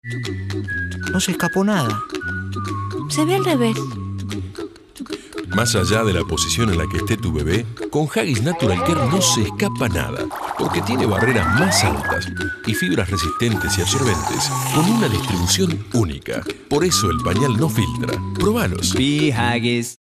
No se escapó nada. Se ve al revés. Más allá de la posición en la que esté tu bebé, con Haggis Natural Care no se escapa nada, porque tiene barreras más altas y fibras resistentes y absorbentes con una distribución única. Por eso el pañal no filtra. Probalos. Be Haggis.